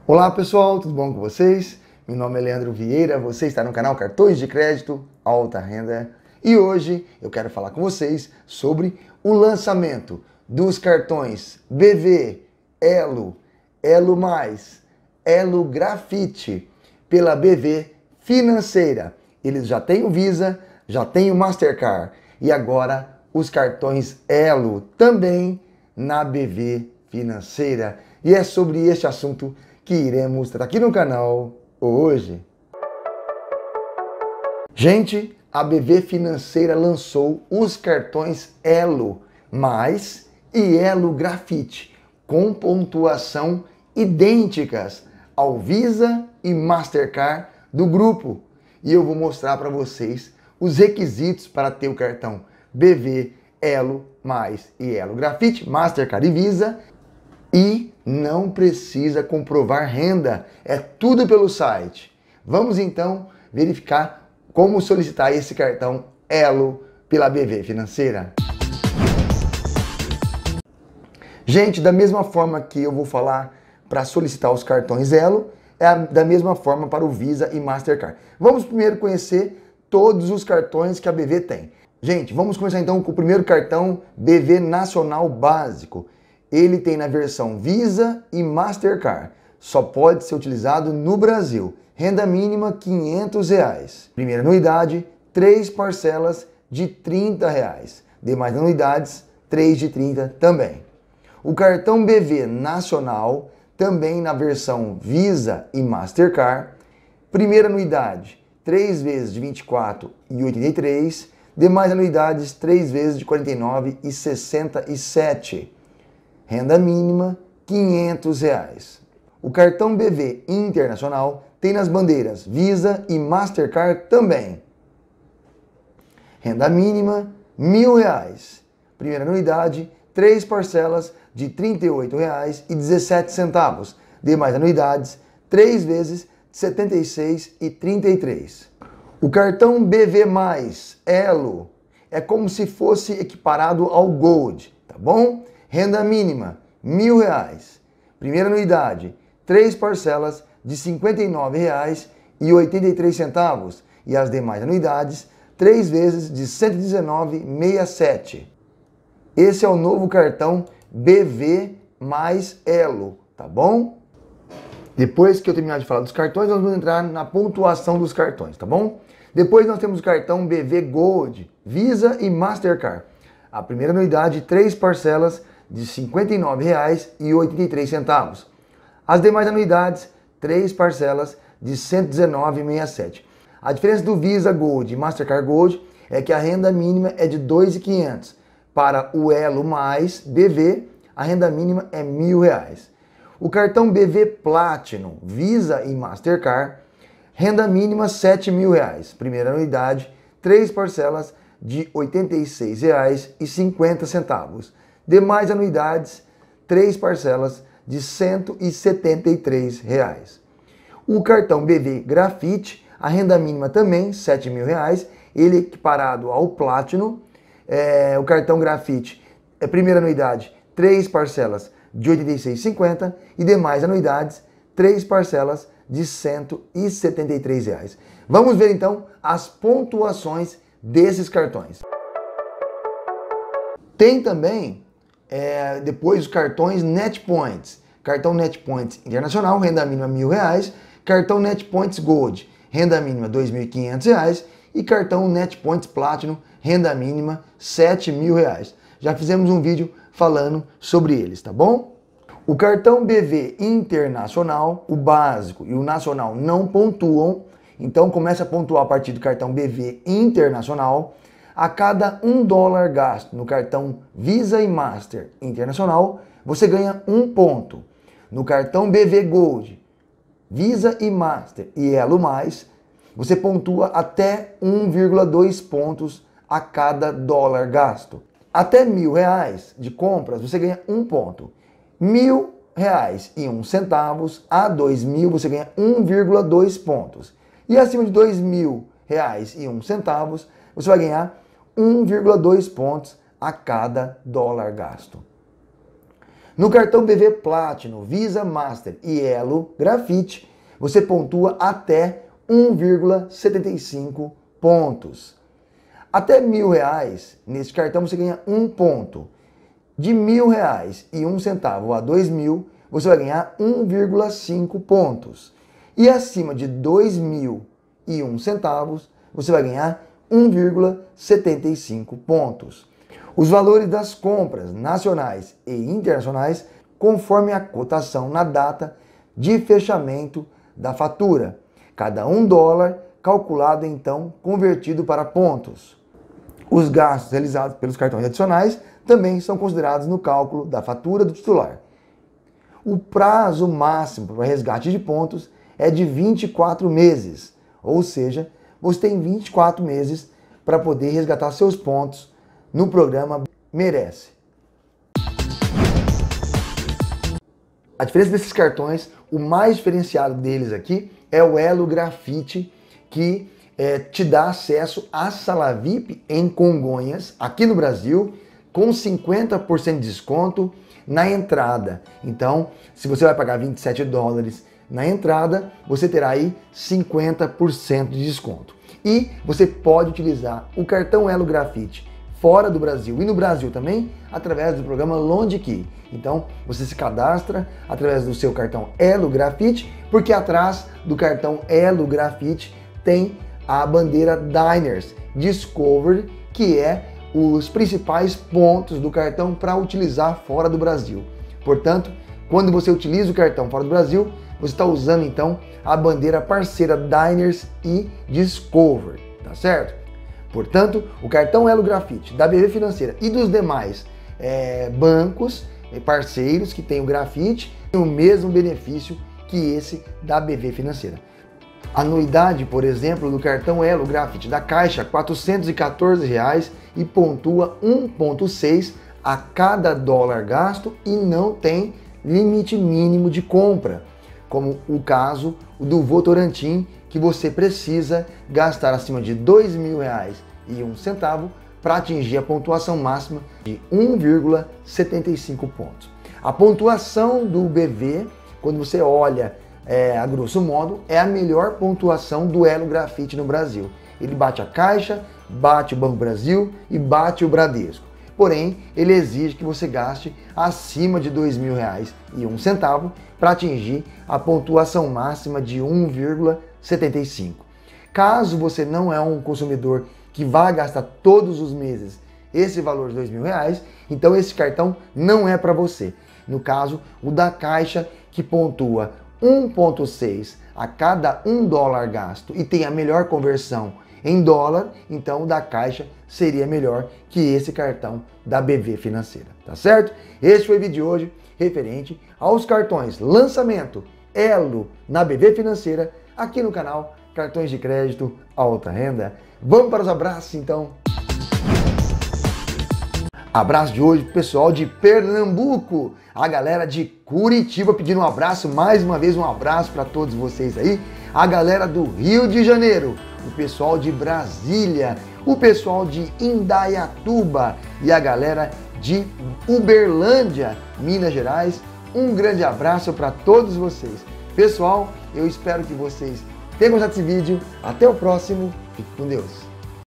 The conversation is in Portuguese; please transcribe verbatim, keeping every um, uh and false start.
Olá pessoal, tudo bom com vocês? Meu nome é Leandro Vieira, você está no canal Cartões de Crédito Alta Renda e hoje eu quero falar com vocês sobre o lançamento dos cartões B V, Elo, Elo Mais, Elo Grafite pela B V Financeira. Eles já têm o Visa, já têm o Mastercard e agora os cartões Elo também na B V Financeira. E é sobre este assunto que iremos tratar aqui no canal hoje. Gente, a B V Financeira lançou os cartões Elo Mais e Elo Grafite com pontuação idênticas ao Visa e Mastercard do grupo. E eu vou mostrar para vocês os requisitos para ter o cartão B V, Elo Mais e Elo Grafite, Mastercard e Visa. E não precisa comprovar renda, é tudo pelo site. Vamos então verificar como solicitar esse cartão Elo pela B V Financeira. Gente, da mesma forma que eu vou falar para solicitar os cartões Elo, é da mesma forma para o Visa e Mastercard. Vamos primeiro conhecer todos os cartões que a B V tem. Gente, vamos começar então com o primeiro cartão B V Nacional Básico. Ele tem na versão Visa e Mastercard. Só pode ser utilizado no Brasil. Renda mínima quinhentos reais. Primeira anuidade, três parcelas de trinta reais. Demais anuidades, três de trinta também. O cartão B V Nacional, também na versão Visa e Mastercard. Primeira anuidade, três vezes de vinte e quatro reais e oitenta e três centavos. Demais anuidades, três vezes de quarenta e nove reais e sessenta e sete centavos. Renda mínima, quinhentos reais. O cartão B V Internacional tem nas bandeiras Visa e Mastercard também. Renda mínima, mil reais. Primeira anuidade, três parcelas de trinta e oito reais e dezessete centavos. Demais anuidades, três vezes de setenta e seis reais e trinta e três centavos. O cartão B V Mais, Elo, é como se fosse equiparado ao Gold, tá bom? Renda mínima, mil reais. Primeira anuidade, três parcelas de cinquenta e nove reais e oitenta e três centavos. E as demais anuidades, três vezes de cento e dezenove reais e sessenta e sete centavos. Esse é o novo cartão B V mais Elo, tá bom? Depois que eu terminar de falar dos cartões, nós vamos entrar na pontuação dos cartões, tá bom? Depois nós temos o cartão B V Gold, Visa e Mastercard. A primeira anuidade, três parcelas de cinquenta e nove reais e oitenta e três centavos. As demais anuidades, três parcelas de cento e dezenove reais e sessenta e sete centavos. A diferença do Visa Gold e Mastercard Gold é que a renda mínima é de dois mil e quinhentos reais. Para o Elo mais B V, a renda mínima é mil reais. O cartão B V Platinum, Visa e Mastercard, renda mínima sete mil reais. Primeira anuidade, três parcelas de oitenta e seis reais e cinquenta centavos. Demais anuidades, três parcelas de cento e setenta e três reais. O cartão B V Grafite, a renda mínima também, sete mil reais, ele equiparado ao Platinum. É, o cartão Grafite, é primeira anuidade, três parcelas de oitenta e seis reais e cinquenta centavos e demais anuidades, três parcelas de cento e setenta e três reais. Vamos ver então as pontuações desses cartões. Tem também É, depois os cartões NetPoints. Cartão NetPoints Internacional, renda mínima mil reais. Cartão NetPoints Gold, renda mínima dois mil e quinhentos reais. E cartão NetPoints Platinum, renda mínima sete mil reais. Já fizemos um vídeo falando sobre eles, tá bom? O cartão B V Internacional, o básico e o nacional não pontuam. Então começa a pontuar a partir do cartão B V Internacional. A cada um dólar gasto no cartão Visa e Master Internacional, você ganha um ponto. No cartão B V Gold, Visa e Master e Elo Mais, você pontua até um vírgula dois pontos a cada dólar gasto. Até mil reais de compras, você ganha um ponto. Mil reais e um centavos a dois mil, você ganha um vírgula dois pontos. E acima de dois mil reais e um centavos, você vai ganhar um vírgula dois pontos a cada dólar gasto. No cartão B V Platinum, Visa Master e Elo Grafite, você pontua até um vírgula setenta e cinco pontos. Até mil reais, nesse cartão você ganha um ponto. De mil reais e um centavo a dois mil, você vai ganhar um vírgula cinco pontos. E acima de dois mil e um centavos, você vai ganhar um vírgula setenta e cinco pontos. Os valores das compras nacionais e internacionais conforme a cotação na data de fechamento da fatura. Cada um dólar calculado então convertido para pontos. Os gastos realizados pelos cartões adicionais também são considerados no cálculo da fatura do titular. O prazo máximo para resgate de pontos é de vinte e quatro meses, ou seja, você tem vinte e quatro meses para poder resgatar seus pontos no programa Merece. A diferença desses cartões, o mais diferenciado deles aqui é o Elo Grafite, que é, te dá acesso à sala V I P em Congonhas, aqui no Brasil, com cinquenta por cento de desconto na entrada. Então, se você vai pagar vinte e sete dólares na entrada, você terá aí cinquenta por cento de desconto. E você pode utilizar o cartão Elo Grafite fora do Brasil e no Brasil também, através do programa LongeKey. Então, você se cadastra através do seu cartão Elo Grafite, porque atrás do cartão Elo Grafite tem a bandeira Diners Discovery, que é os principais pontos do cartão para utilizar fora do Brasil. Portanto, quando você utiliza o cartão fora do Brasil, você está usando então a bandeira parceira Diners e Discovery, tá certo? Portanto, o cartão Elo Grafite da B V Financeira e dos demais é, bancos parceiros que tem o Grafite tem o mesmo benefício que esse da B V Financeira. A anuidade, por exemplo, do cartão Elo Grafite da Caixa, quatrocentos e quatorze reais e pontua um vírgula seis a cada dólar gasto e não tem limite mínimo de compra, como o caso do Votorantim, que você precisa gastar acima de dois mil reais e um centavo para atingir a pontuação máxima de um vírgula setenta e cinco pontos. A pontuação do B V, quando você olha é, a grosso modo, é a melhor pontuação do Elo Grafite no Brasil. Ele bate a Caixa, bate o Banco Brasil e bate o Bradesco. Porém, ele exige que você gaste acima de dois mil reais e um centavo para atingir a pontuação máxima de um vírgula setenta e cinco. Caso você não é um consumidor que vai gastar todos os meses esse valor de dois mil reais, então esse cartão não é para você. No caso, o da Caixa, que pontua um vírgula seis a cada um dólar gasto e tem a melhor conversão em dólar, então o da Caixa seria melhor que esse cartão da B V Financeira, tá certo? Este foi o vídeo de hoje referente aos cartões lançamento Elo na B V Financeira, aqui no canal Cartões de Crédito Alta Renda. Vamos para os abraços então. Abraço de hoje pro pessoal de Pernambuco, a galera de Curitiba pedindo um abraço, mais uma vez um abraço para todos vocês aí, a galera do Rio de Janeiro, o pessoal de Brasília, o pessoal de Indaiatuba e a galera de Uberlândia, Minas Gerais. Um grande abraço para todos vocês. Pessoal, eu espero que vocês tenham gostado desse vídeo. Até o próximo. Fique com Deus.